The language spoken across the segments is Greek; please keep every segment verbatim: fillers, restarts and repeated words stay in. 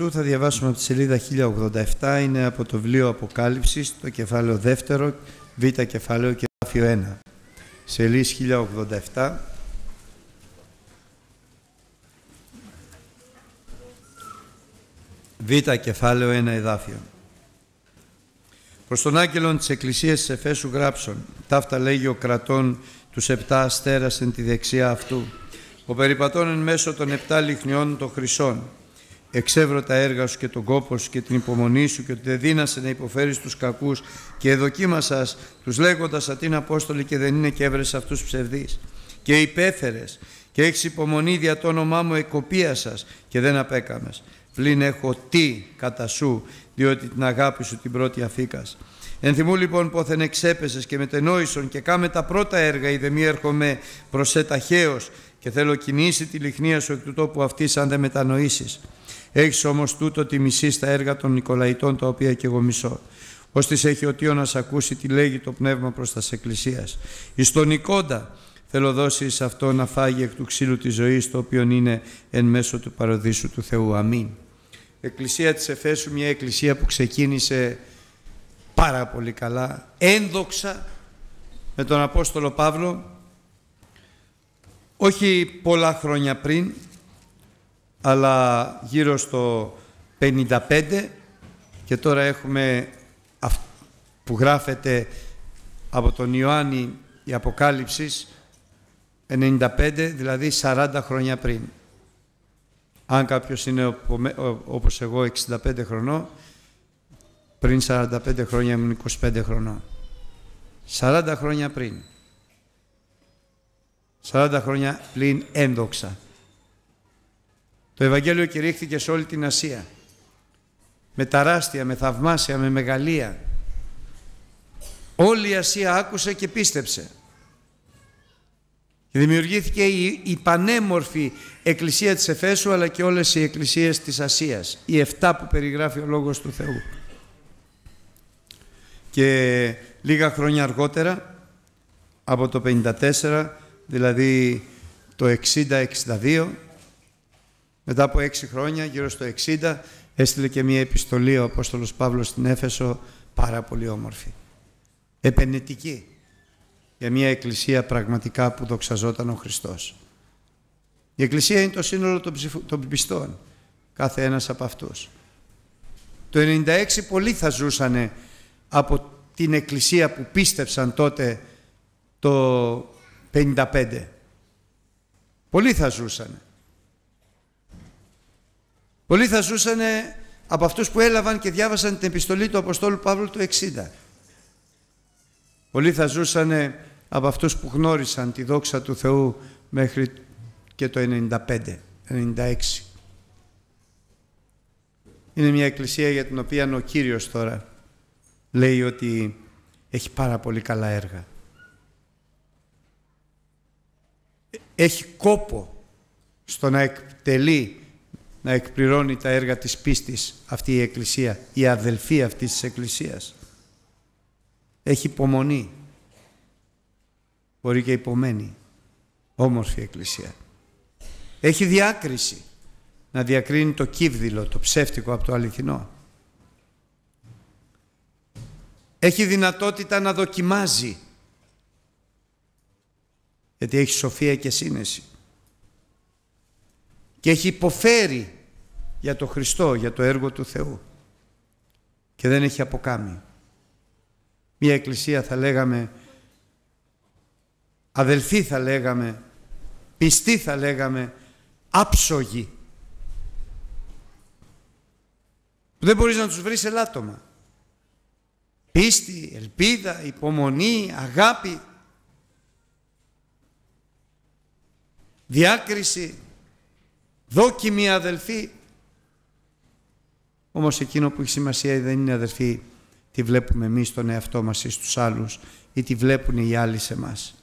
Του θα διαβάσουμε από τη σελίδα χίλια ογδόντα επτά, είναι από το βιβλίο Αποκάλυψης, το κεφάλαιο δεύτερο, β κεφάλαιο και εδάφιο ένα. Σελίδα χίλια ογδόντα επτά. Β κεφάλαιο ένα εδάφιο. Προς τον άγγελον της Εκκλησίας της Εφέσου γράψον, ταύτα λέγει ο κρατών τους επτά αστέρας εν τη δεξιά αυτού, ο περιπατών εν μέσω των επτά λιχνιών των χρυσών. Εξεύρω τα έργα σου και τον κόπο σου και την υπομονή σου και ότι δεν δύνασε να υποφέρεις τους κακούς και εδοκίμασας τους λέγοντας ατίν Απόστολοι και δεν είναι και έβρες αυτούς ψευδείς. Και υπέφερες και έχεις υπομονή δια το όνομά μου εκοπίασας και δεν απέκαμες. Πλην έχω τι κατά σου, διότι την αγάπη σου την πρώτη αφήκας. Ενθυμού λοιπόν πόθεν εξέπεσες και μετενόησον και κάμε τα πρώτα έργα, είδε μη έρχομαι προς σε ταχαίως και θέλω κινήσει τη λιχνία σου εκ του τόπου αυτής αν δεν μετανοήσεις. Έχεις όμως τούτο τη μισή στα έργα των Νικολαϊτών, τα οποία και εγώ μισώ. Ως της έχει ο Τίο να σ' ακούσει τι λέγει το πνεύμα προς τας εκκλησίας. Εις τον Νικόντα θέλω δώσεις αυτό να φάγει εκ του ξύλου της ζωής, το οποίο είναι εν μέσω του παροδείσου του Θεού. Αμήν. Εκκλησία της Εφέσου, μια εκκλησία που ξεκίνησε πάρα πολύ καλά, ένδοξα, με τον Απόστολο Παύλο, όχι πολλά χρόνια πριν, αλλά γύρω στο πενήντα πέντε, και τώρα έχουμε που γράφεται από τον Ιωάννη η Αποκάλυψης ενενήντα πέντε, δηλαδή σαράντα χρόνια πριν. Αν κάποιος είναι όπως εγώ εξήντα πέντε χρονών, πριν σαράντα πέντε χρόνια ήμουν είκοσι πέντε χρονών. σαράντα χρόνια πριν. σαράντα χρόνια πλην ένδοξα. Το Ευαγγέλιο κηρύχθηκε σε όλη την Ασία. Με τεράστια, με θαυμάσια, με μεγαλεία. Όλη η Ασία άκουσε και πίστεψε. Και δημιουργήθηκε η, η πανέμορφη εκκλησία της Εφέσου, αλλά και όλες οι εκκλησίες της Ασίας. Οι εφτά που περιγράφει ο Λόγος του Θεού. Και λίγα χρόνια αργότερα, από το πενήντα τέσσερα, δηλαδή το εξήντα εξήντα δύο, μετά από έξι χρόνια, γύρω στο εξήντα, έστειλε και μία επιστολή ο Απόστολος Παύλος στην Έφεσο, πάρα πολύ όμορφη. Επενετική. Για μια εκκλησία πραγματικά που δοξαζόταν ο Χριστός. Η εκκλησία είναι το σύνολο των, ψηφου, των πιστών, κάθε ένας από αυτούς. Το ενενήντα έξι πολλοί θα ζούσανε από την εκκλησία που πίστεψαν τότε το πενήντα πέντε. Πολλοί θα ζούσανε. Πολλοί θα ζούσανε από αυτούς που έλαβαν και διάβασαν την επιστολή του Αποστόλου Παύλου το εξήντα. Πολλοί θα ζούσανε από αυτούς που γνώρισαν τη δόξα του Θεού μέχρι και το ενενήντα πέντε, ενενήντα έξι. Είναι μια εκκλησία για την οποία ο Κύριος τώρα λέει ότι έχει πάρα πολύ καλά έργα. Έχει κόπο στο να εκτελεί, να εκπληρώνει τα έργα της πίστης αυτή η εκκλησία, η αδελφή αυτής της εκκλησίας. Έχει υπομονή. Μπορεί και υπομένει. Όμορφη εκκλησία. Έχει διάκριση. Να διακρίνει το κύβδηλο, το ψεύτικο από το αληθινό. Έχει δυνατότητα να δοκιμάζει. Γιατί έχει σοφία και σύνεση. Και έχει υποφέρει για το Χριστό, για το έργο του Θεού. Και δεν έχει αποκάμει. Μια εκκλησία θα λέγαμε, αδελφοί θα λέγαμε, πιστοί θα λέγαμε, άψογοι. Που δεν μπορείς να τους βρεις ελάττωμα. Πίστη, ελπίδα, υπομονή, αγάπη, διάκριση, δόκιμοι αδελφοί. Όμως εκείνο που έχει σημασία δεν είναι αδελφοί τι βλέπουμε εμείς στον εαυτό μας ή στους άλλους ή τι βλέπουν οι άλλοι σε μας.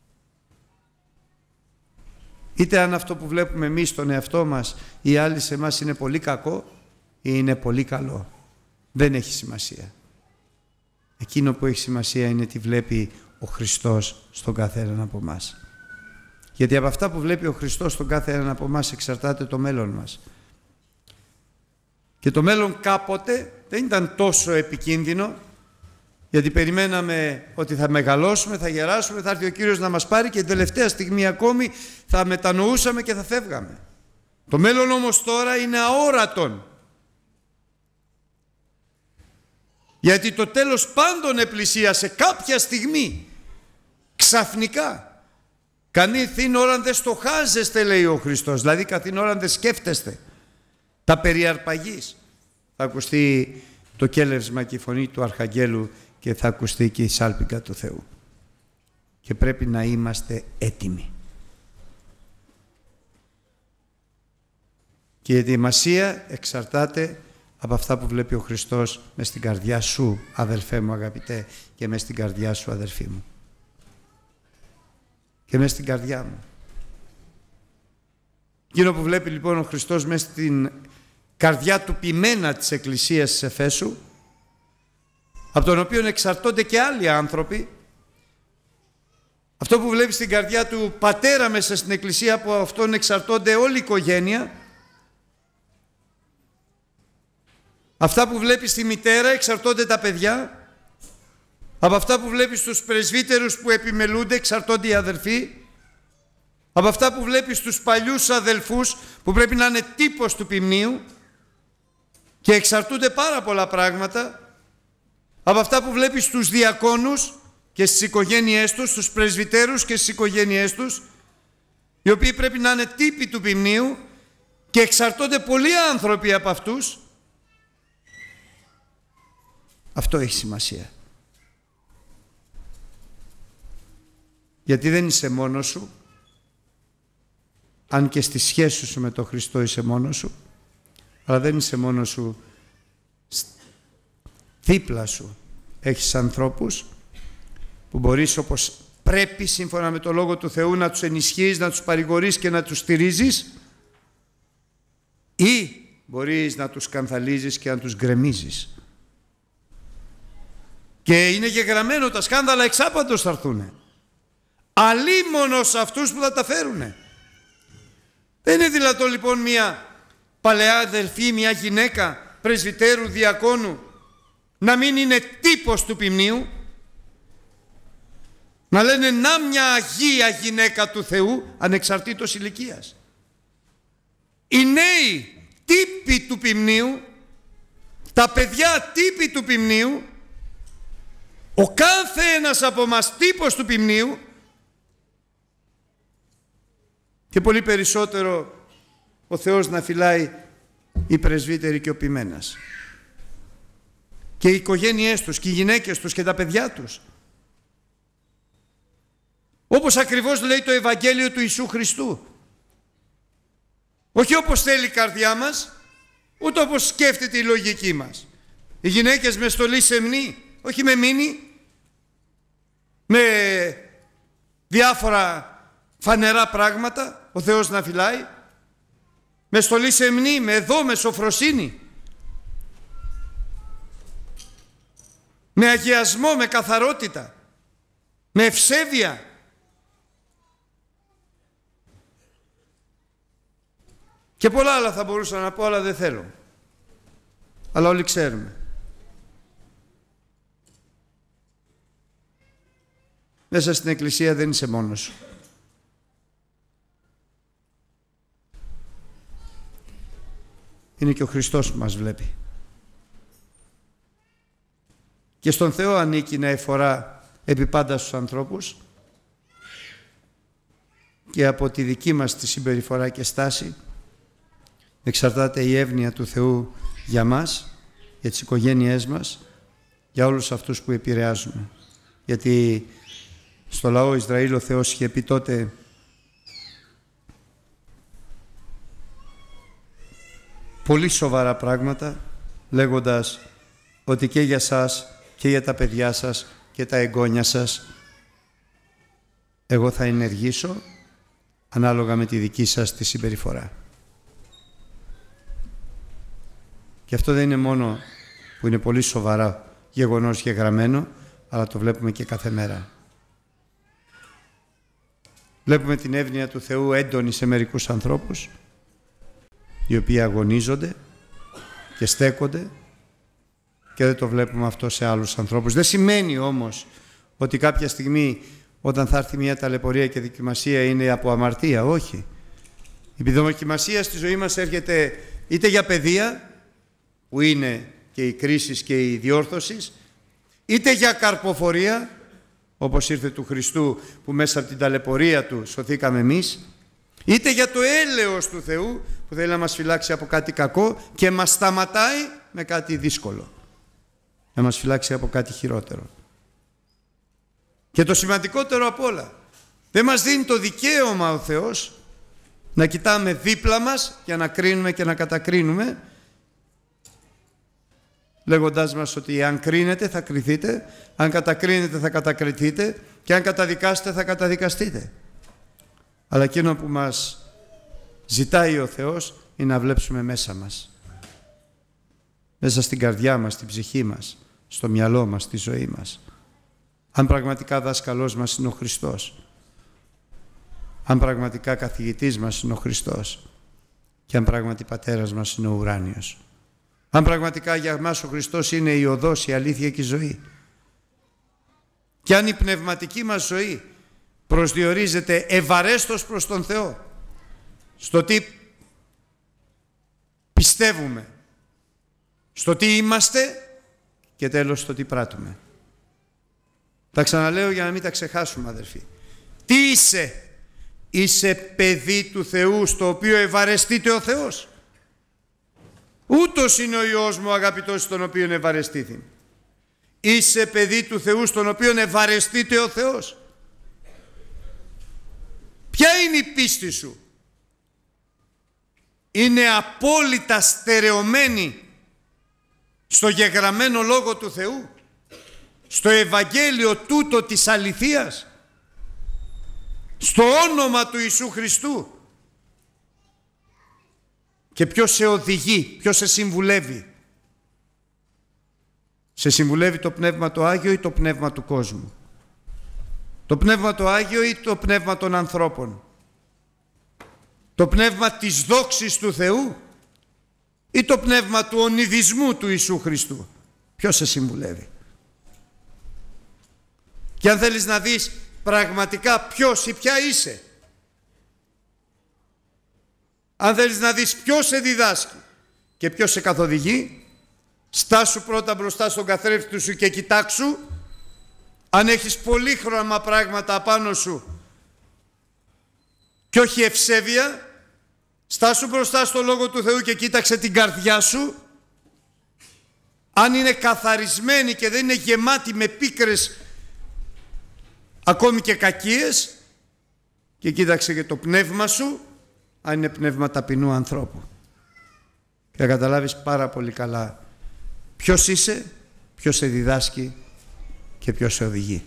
Είτε αν αυτό που βλέπουμε εμείς στον εαυτό μας ή οι άλλοι σε μας είναι πολύ κακό ή είναι πολύ καλό. Δεν έχει σημασία. Εκείνο που έχει σημασία είναι τι βλέπει ο Χριστός στον κάθε έναν από εμάς. Γιατί από αυτά που βλέπει ο Χριστός στον κάθε έναν από εμάς εξαρτάται το μέλλον μας. Και το μέλλον κάποτε δεν ήταν τόσο επικίνδυνο, γιατί περιμέναμε ότι θα μεγαλώσουμε, θα γεράσουμε, θα έρθει ο Κύριος να μας πάρει και την τελευταία στιγμή ακόμη θα μετανοούσαμε και θα φεύγαμε. Το μέλλον όμως τώρα είναι αόρατον. Γιατί το τέλος πάντων επλησίασε κάποια στιγμή, ξαφνικά. Κανήθην ώραν δεν στοχάζεστε, λέει ο Χριστός, δηλαδή καθήν ώραν δεν σκέφτεστε τα περί αρπαγής. Θα ακουστεί το κέλευσμα και η φωνή του Αρχαγγέλου και θα ακουστεί και η σάλπιγγα του Θεού. Και πρέπει να είμαστε έτοιμοι. Και η ετοιμασία εξαρτάται από αυτά που βλέπει ο Χριστός μες στην καρδιά σου, αδελφέ μου αγαπητέ, και μες στην καρδιά σου, αδελφή μου. Και μες στην καρδιά μου. Εκείνο που βλέπει λοιπόν ο Χριστός μες στην καρδιά του ποιμένα της Εκκλησίας της Εφέσου, από τον οποίο εξαρτώνται και άλλοι άνθρωποι, αυτό που βλέπει στην καρδιά του πατέρα μέσα στην Εκκλησία, από αυτόν εξαρτώνται όλη η οικογένεια, αυτά που βλέπει στη μητέρα εξαρτώνται τα παιδιά, από αυτά που βλέπει στους πρεσβύτερους που επιμελούνται εξαρτώνται οι αδελφοί, από αυτά που βλέπει στους παλιούς αδελφούς που πρέπει να είναι τύπος του ποιμνίου και εξαρτούνται πάρα πολλά πράγματα, από αυτά που βλέπει στους διακόνους και στις οικογένειές τους, στους πρεσβυτέρους και στις οικογένειές τους, οι οποίοι πρέπει να είναι τύποι του ποιμνίου και εξαρτώνται πολλοί άνθρωποι από αυτούς. Αυτό έχει σημασία. Γιατί δεν είσαι μόνος σου, αν και στη σχέση σου με τον Χριστό είσαι μόνος σου, αλλά δεν είσαι μόνος σου, δίπλα σου έχεις ανθρώπους που μπορείς όπως πρέπει σύμφωνα με το Λόγο του Θεού να τους ενισχύεις, να τους παρηγορείς και να τους στηρίζεις, ή μπορείς να τους σκανδαλίζεις και να τους γκρεμίζεις. Και είναι γεγραμμένο, τα σκάνδαλα εξάπαντος θα έρθουνε. Αλίμονος αυτούς που θα τα φέρουνε. Δεν είναι δυνατόν λοιπόν μια παλαιά αδελφή, μια γυναίκα πρεσβυτέρου, διακόνου να μην είναι τύπος του ποιμνίου, να λένε να μια αγία γυναίκα του Θεού ανεξαρτήτως ηλικίας. Οι νέοι τύποι του ποιμνίου, τα παιδιά τύποι του ποιμνίου, ο κάθε ένας από μας τύπος του ποιμνίου, και πολύ περισσότερο ο Θεός να φυλάει οι πρεσβύτεροι και ο ποιμένας και οι οικογένειές τους και οι γυναίκες τους και τα παιδιά τους, όπως ακριβώς λέει το Ευαγγέλιο του Ιησού Χριστού, όχι όπως θέλει η καρδιά μας, ούτε όπως σκέφτεται η λογική μας. Οι γυναίκες με στολή σεμνή, όχι με μήνυ, με διάφορα φανερά πράγματα, ο Θεός να φυλάει, με στολή σεμνή, με εδώ, με σοφροσύνη, με αγιασμό, με καθαρότητα, με ευσέβεια. Και πολλά άλλα θα μπορούσα να πω, αλλά δεν θέλω. Αλλά όλοι ξέρουμε. Μέσα στην Εκκλησία δεν είσαι μόνος σου. Είναι και ο Χριστός που μας βλέπει. Και στον Θεό ανήκει να εφορά επί πάντα στους ανθρώπους, και από τη δική μας τη συμπεριφορά και στάση εξαρτάται η εύνοια του Θεού για μας, για τις οικογένειές μας, για όλους αυτούς που επηρεάζουμε. Γιατί στο λαό Ισραήλ ο Θεός είχε πει τότε πολύ σοβαρά πράγματα, λέγοντας ότι και για σας και για τα παιδιά σας και τα εγγόνια σας εγώ θα ενεργήσω ανάλογα με τη δική σας τη συμπεριφορά. Και αυτό δεν είναι μόνο που είναι πολύ σοβαρά γεγονός και γραμμένο, αλλά το βλέπουμε και κάθε μέρα. Βλέπουμε την εύνοια του Θεού έντονη σε μερικούς ανθρώπους, οι οποίοι αγωνίζονται και στέκονται και δεν το βλέπουμε αυτό σε άλλους ανθρώπους. Δεν σημαίνει όμως ότι κάποια στιγμή όταν θα έρθει μια ταλαιπωρία και δοκιμασία είναι από αμαρτία. Όχι. Η δοκιμασία στη ζωή μας έρχεται είτε για παιδεία, που είναι και οι κρίσεις και οι διόρθωσεις, είτε για καρποφορία, όπως ήρθε του Χριστού που μέσα από την ταλαιπωρία του σωθήκαμε εμείς, είτε για το έλεος του Θεού που θέλει να μας φυλάξει από κάτι κακό και μας σταματάει με κάτι δύσκολο, να μας φυλάξει από κάτι χειρότερο. Και το σημαντικότερο απ' όλα, δεν μας δίνει το δικαίωμα ο Θεός να κοιτάμε δίπλα μας για να κρίνουμε και να κατακρίνουμε, λέγοντάς μας ότι αν κρίνετε θα κριθείτε, αν κατακρίνετε θα κατακριθείτε και αν καταδικάσετε θα καταδικαστείτε. Αλλά εκείνο που μας ζητάει ο Θεός είναι να βλέψουμε μέσα μας, μέσα στην καρδιά μας, στην ψυχή μας, στο μυαλό μας, στη ζωή μας, αν πραγματικά δάσκαλός μας είναι ο Χριστός, αν πραγματικά καθηγητής μας είναι ο Χριστός και αν πράγματι πατέρας μας είναι ο ουράνιος. Αν πραγματικά για μας ο Χριστός είναι η οδός, η αλήθεια και η ζωή. Και αν η πνευματική μας ζωή προσδιορίζεται ευαρέστος προς τον Θεό, στο τι πιστεύουμε, στο τι είμαστε και τέλος στο τι πράττουμε. Τα ξαναλέω για να μην τα ξεχάσουμε, αδερφοί. Τι είσαι? Είσαι παιδί του Θεού στο οποίο ευαρεστείται ο Θεός. Ούτως είναι ο Υιός μου αγαπητός στον οποίον ευαρεστήθη. Είσαι παιδί του Θεού στον οποίον ευαρεστείται ο Θεός. Ποια είναι η πίστη σου? Είναι απόλυτα στερεωμένη στο γεγραμμένο Λόγο του Θεού, στο Ευαγγέλιο τούτο της αληθείας, στο όνομα του Ιησού Χριστού? Και ποιος σε οδηγεί, ποιος σε συμβουλεύει? Σε συμβουλεύει το Πνεύμα το Άγιο ή το πνεύμα του κόσμου? Το Πνεύμα το Άγιο ή το πνεύμα των ανθρώπων? Το πνεύμα της δόξης του Θεού ή το πνεύμα του ονειδισμού του Ιησού Χριστού? Ποιος σε συμβουλεύει? Και αν θέλεις να δεις πραγματικά ποιος ή ποια είσαι, αν θέλεις να δεις ποιος σε διδάσκει και ποιος σε καθοδηγεί, στάσου πρώτα μπροστά στον καθρέφτη σου και κοιτάξου αν έχεις πολύχρωμα πράγματα απάνω σου και όχι ευσέβεια. Στάσου μπροστά στο Λόγο του Θεού και κοίταξε την καρδιά σου, αν είναι καθαρισμένη και δεν είναι γεμάτη με πίκρες ακόμη και κακίες, και κοίταξε και το πνεύμα σου αν είναι πνεύμα ταπεινού ανθρώπου, και θα καταλάβεις πάρα πολύ καλά ποιος είσαι, ποιος σε διδάσκει και ποιος σε οδηγεί.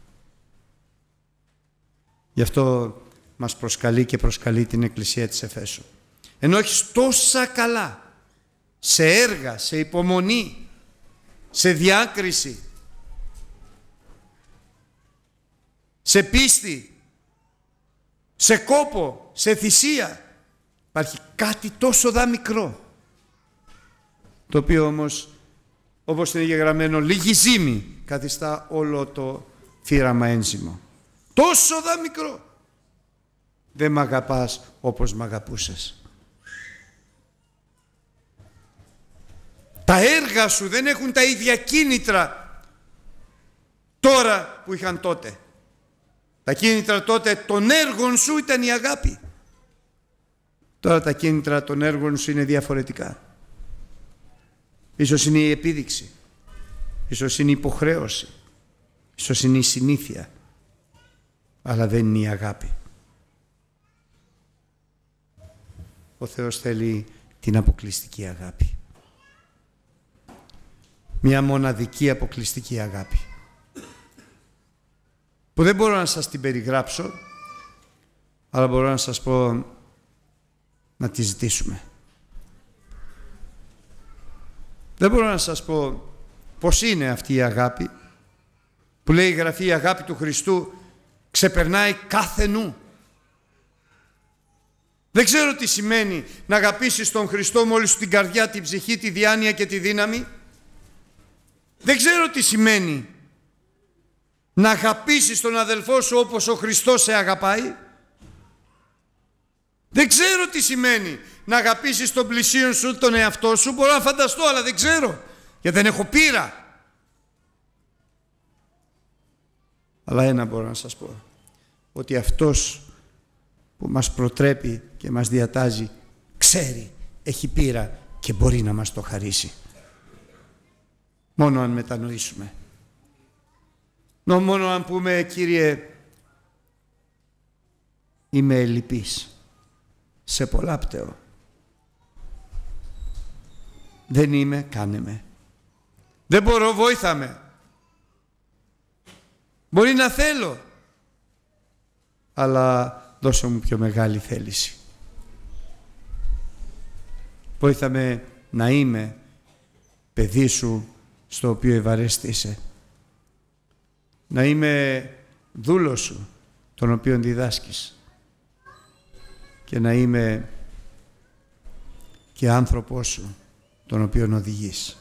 Γι' αυτό μας προσκαλεί και προσκαλεί την Εκκλησία της Εφέσου. Ενώ έχεις τόσα καλά σε έργα, σε υπομονή, σε διάκριση, σε πίστη, σε κόπο, σε θυσία, υπάρχει κάτι τόσο δα μικρό, το οποίο όμως, όπως είναι γεγραμμένο, λίγη ζύμη καθιστά όλο το θύραμα ένζυμο. Τόσο δα μικρό. Δεν μ' αγαπάς όπως μ' αγαπούσες. Τα έργα σου δεν έχουν τα ίδια κίνητρα τώρα που είχαν τότε. Τα κίνητρα τότε των έργων σου ήταν η αγάπη. Τώρα τα κίνητρα των έργων σου είναι διαφορετικά. Ίσως είναι η επίδειξη, ίσως είναι η υποχρέωση, ίσως είναι η συνήθεια, αλλά δεν είναι η αγάπη. Ο Θεός θέλει την αποκλειστική αγάπη. Μια μοναδική αποκλειστική αγάπη, που δεν μπορώ να σας την περιγράψω, αλλά μπορώ να σας πω να τη ζητήσουμε. Δεν μπορώ να σας πω πώς είναι αυτή η αγάπη, που λέει η Γραφή, η αγάπη του Χριστού ξεπερνάει κάθε νου. Δεν ξέρω τι σημαίνει να αγαπήσεις τον Χριστό με όλη σου την καρδιά, την ψυχή, τη διάνοια και τη δύναμη. Δεν ξέρω τι σημαίνει να αγαπήσεις τον αδελφό σου όπως ο Χριστός σε αγαπάει. Δεν ξέρω τι σημαίνει να αγαπήσεις τον πλησίον σου, τον εαυτό σου. Μπορώ να φανταστώ, αλλά δεν ξέρω, γιατί δεν έχω πείρα. Αλλά ένα μπορώ να σας πω, ότι αυτός που μας προτρέπει και μας διατάζει ξέρει, έχει πείρα και μπορεί να μας το χαρίσει. Μόνο αν μετανοήσουμε. Μόνο αν πούμε, Κύριε, είμαι ελλειπής σε πολλά πτέω. Δεν είμαι, κάνε με. Δεν μπορώ, βόηθα με. Μπορεί να θέλω, αλλά δώσε μου πιο μεγάλη θέληση. Βόηθα με να είμαι παιδί σου στο οποίο ευαρέστησε. Να είμαι δούλος σου, τον οποίον διδάσκεις. Και να είμαι και άνθρωπός σου, τον οποίον οδηγείς.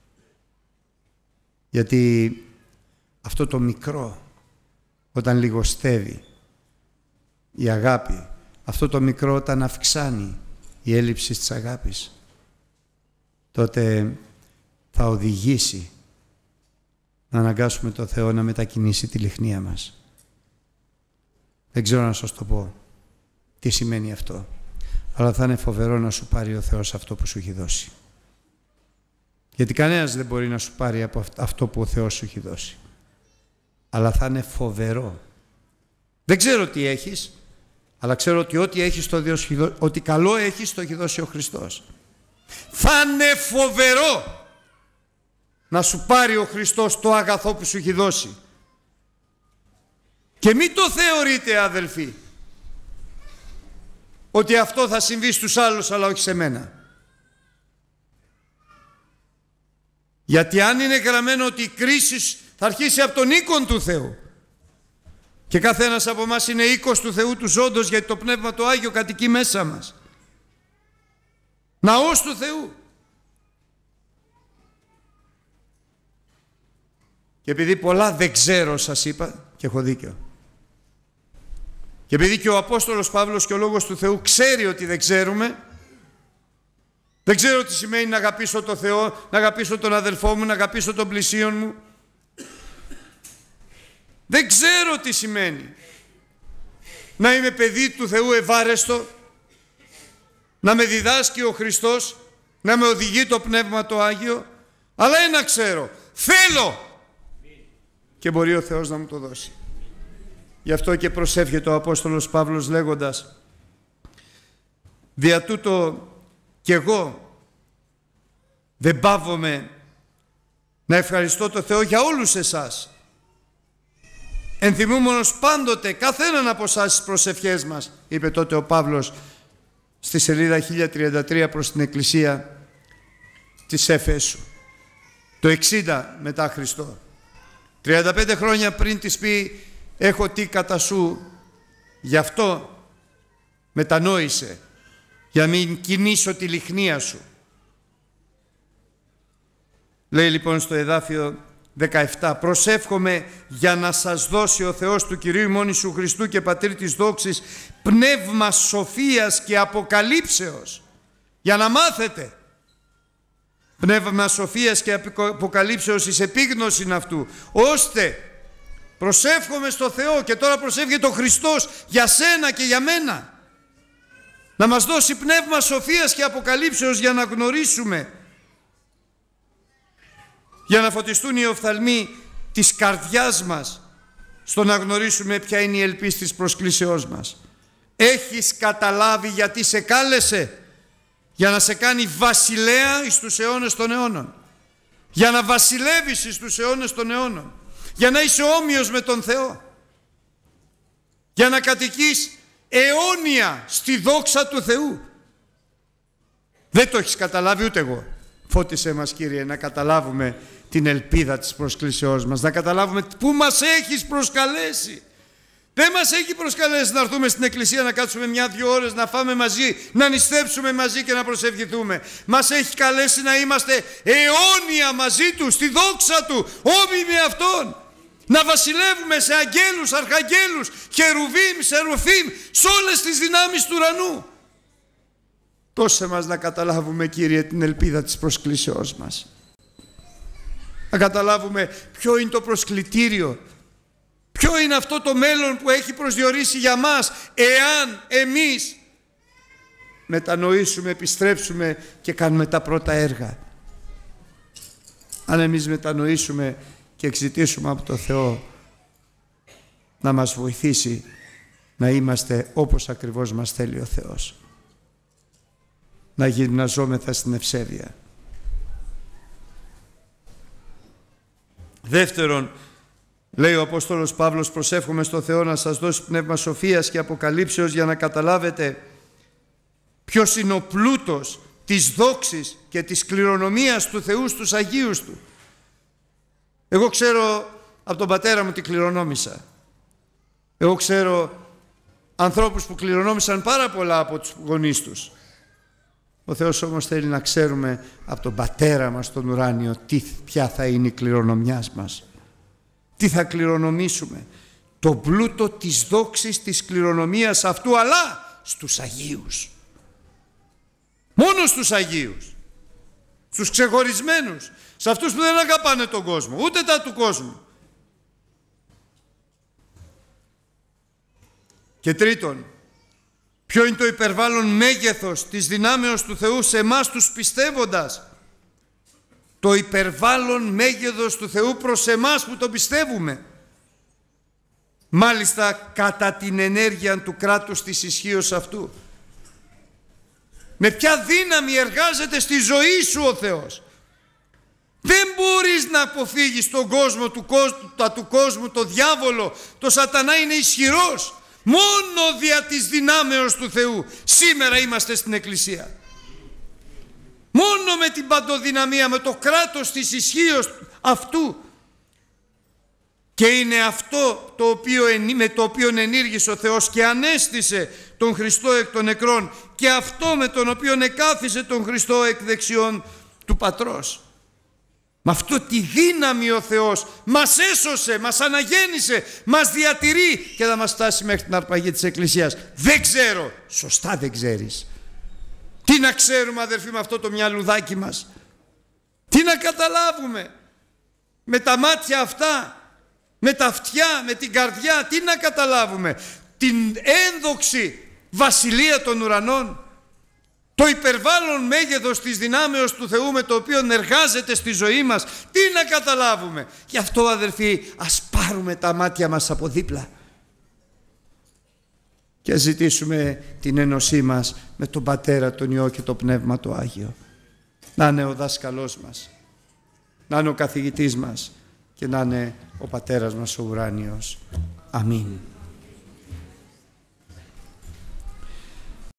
Γιατί αυτό το μικρό, όταν λιγοστεύει η αγάπη, αυτό το μικρό όταν αυξάνει η έλλειψη της αγάπης, τότε θα οδηγήσει να αναγκάσουμε το Θεό να μετακινήσει τη λιχνία μας. Δεν ξέρω να σας το πω τι σημαίνει αυτό, αλλά θα είναι φοβερό να σου πάρει ο Θεός αυτό που σου έχει δώσει. Γιατί κανένας δεν μπορεί να σου πάρει από αυτό που ο Θεός σου έχει δώσει. Αλλά θα είναι φοβερό. Δεν ξέρω τι έχεις, αλλά ξέρω ότι ό,τι, έχεις το δώσει, ό,τι καλό έχεις το έχει δώσει ο Χριστός. Θα είναι φοβερό να σου πάρει ο Χριστός το αγαθό που σου έχει δώσει. Και μην το θεωρείτε, αδελφοί, ότι αυτό θα συμβεί στους άλλους αλλά όχι σε μένα. Γιατί αν είναι γραμμένο ότι η κρίση θα αρχίσει από τον οίκον του Θεού, και κάθε ένας από εμάς είναι οίκος του Θεού του ζώντος, γιατί το Πνεύμα το Άγιο κατοικεί μέσα μας. Ναός του Θεού. Και επειδή πολλά δεν ξέρω σας είπα, και έχω δίκιο, και επειδή και ο Απόστολος Παύλος και ο Λόγος του Θεού ξέρει ότι δεν ξέρουμε, δεν ξέρω τι σημαίνει να αγαπήσω τον Θεό, να αγαπήσω τον αδελφό μου, να αγαπήσω τον πλησίον μου. Δεν ξέρω τι σημαίνει να είμαι παιδί του Θεού ευάρεστο, να με διδάσκει ο Χριστός, να με οδηγεί το Πνεύμα το Άγιο. Αλλά ένα ξέρω, θέλω, και μπορεί ο Θεός να μου το δώσει. Γι' αυτό και προσεύχεται ο Απόστολος Παύλος λέγοντας, δια τούτο κι εγώ δεν παύομαι να ευχαριστώ το Θεό για όλους εσάς, ενθυμούμενος πάντοτε καθέναν από εσάς τις προσευχές μας, είπε τότε ο Παύλος στη σελίδα χίλια τριάντα τρία προς την Εκκλησία της Έφεσου, το εξήντα μετά Χριστό. τριάντα πέντε χρόνια πριν της πει, έχω τι κατά σου, γι' αυτό μετανόησε, για να μην κινήσω τη λιχνία σου. Λέει λοιπόν στο εδάφιο δεκαεπτά, προσεύχομαι για να σας δώσει ο Θεός του Κυρίου ημών Ιησού Χριστού και Πατρί της δόξης πνεύμα σοφίας και αποκαλύψεως, για να μάθετε. Πνεύμα σοφίας και αποκαλύψεως εις επίγνωση αυτού, ώστε προσεύχομαι στο Θεό, και τώρα προσεύχεται ο Χριστός για σένα και για μένα, να μας δώσει πνεύμα σοφίας και αποκαλύψεως για να γνωρίσουμε, για να φωτιστούν οι οφθαλμοί της καρδιάς μας, στο να γνωρίσουμε ποια είναι η ελπίς της προσκλήσεώς μας. Έχεις καταλάβει γιατί σε κάλεσε? Για να σε κάνει βασιλέα εις τους αιώνες των αιώνων, για να βασιλεύεις εις τους αιώνες των αιώνων, για να είσαι όμοιος με τον Θεό, για να κατοικείς αιώνια στη δόξα του Θεού. Δεν το έχεις καταλάβει, ούτε εγώ. Φώτισέ μας, Κύριε, να καταλάβουμε την ελπίδα της προσκλήσεώς μας, να καταλάβουμε πού μας έχεις προσκαλέσει. Δεν μας έχει προσκαλέσει να έρθουμε στην εκκλησία να κάτσουμε μια-δυο ώρες, να φάμε μαζί, να νηστέψουμε μαζί και να προσευχηθούμε. Μας έχει καλέσει να είμαστε αιώνια μαζί Του, στη δόξα Του, όμοι με Αυτόν. Να βασιλεύουμε σε αγγέλους, αρχαγγέλους, χερουβίμ, σερουφίμ, σε όλες τις δυνάμεις του ουρανού. Δώσε μας να καταλάβουμε, Κύριε, την ελπίδα της προσκλήσεώς μας. Να καταλάβουμε ποιο είναι το προσκλητήριο, ποιο είναι αυτό το μέλλον που έχει προσδιορίσει για μας, εάν εμείς μετανοήσουμε, επιστρέψουμε και κάνουμε τα πρώτα έργα. Αν εμείς μετανοήσουμε και εξητήσουμε από το Θεό να μας βοηθήσει να είμαστε όπως ακριβώς μας θέλει ο Θεός. Να γυμναζόμεθα στην ευσέβεια. Δεύτερον, λέει ο Απόστολος Παύλος, προσεύχομαι στο Θεό να σας δώσει πνεύμα σοφίας και αποκαλύψεως για να καταλάβετε ποιος είναι ο πλούτος της δόξης και της κληρονομίας του Θεού στους Αγίους Του. Εγώ ξέρω από τον πατέρα μου τι κληρονόμησα. Εγώ ξέρω ανθρώπους που κληρονόμησαν πάρα πολλά από τους γονείς τους. Ο Θεός όμως θέλει να ξέρουμε από τον πατέρα μας τον ουράνιο τι, ποια θα είναι η κληρονομιά μας. Τι θα κληρονομήσουμε. Το πλούτο της δόξης της κληρονομίας αυτού, αλλά στους Αγίους. Μόνο στους Αγίους. Στους ξεχωρισμένους. Σε αυτούς που δεν αγαπάνε τον κόσμο, ούτε τα του κόσμου. Και τρίτον, ποιο είναι το υπερβάλλον μέγεθος της δυνάμεως του Θεού σε εμάς τους πιστεύοντας. Το υπερβάλλον μέγεθος του Θεού προς εμάς που το πιστεύουμε. Μάλιστα κατά την ενέργεια του κράτους της ισχύως αυτού. Με ποια δύναμη εργάζεται στη ζωή σου ο Θεός. Δεν μπορείς να αποφύγεις τον κόσμο του κόσμου, τα του κόσμου, το διάβολο, το σατανά είναι ισχυρός. Μόνο δια της δυνάμεως του Θεού σήμερα είμαστε στην Εκκλησία. Μόνο με την παντοδυναμία, με το κράτος της ισχύως αυτού. Και είναι αυτό το οποίο, με το οποίο ενήργησε ο Θεός και ανέστησε τον Χριστό εκ των νεκρών, και αυτό με τον οποίο εκάθισε τον Χριστό εκ δεξιών του Πατρός. Με αυτό τη δύναμη ο Θεός μας έσωσε, μας αναγέννησε, μας διατηρεί και θα μας φτάσει μέχρι την αρπαγή της Εκκλησίας. Δεν ξέρω, σωστά δεν ξέρεις. Τι να ξέρουμε αδερφοί με αυτό το μυαλουδάκι μας. Τι να καταλάβουμε με τα μάτια αυτά, με τα αυτιά, με την καρδιά. Τι να καταλάβουμε. Την ένδοξη βασιλεία των ουρανών. Το υπερβάλλον μέγεθος της δυνάμεως του Θεού με το οποίο εργάζεται στη ζωή μας. Τι να καταλάβουμε. Γι' αυτό αδερφοί ας πάρουμε τα μάτια μας από δίπλα και ζητήσουμε την ένωσή μας με τον Πατέρα, τον Υιό και το Πνεύμα το Άγιο. Να είναι ο δάσκαλός μας, να είναι ο καθηγητής μας και να είναι ο Πατέρας μας ο ουράνιος. Αμήν.